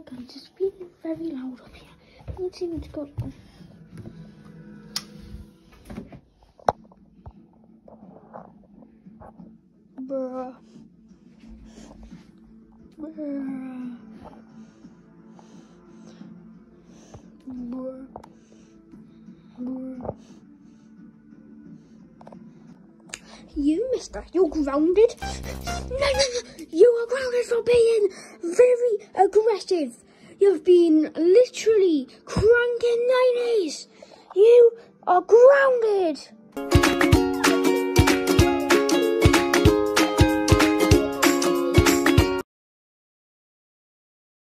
guns. It's been very loud up here. Let's see what's going on. Bruh. Bruh. Bruh. Bruh. You, mister, you're grounded. No, you are grounded for being very aggressive. You've been literally cranking 90s. You are grounded.